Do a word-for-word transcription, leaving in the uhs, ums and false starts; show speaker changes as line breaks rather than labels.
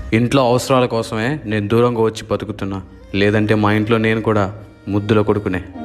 ఇంట్లో అవసరాల కోసమే నేను దూరంగా వచ్చి బతుకుతున్నా, లేదంటే మా ఇంట్లో నేను కూడా ముద్దుల కొడుకునే.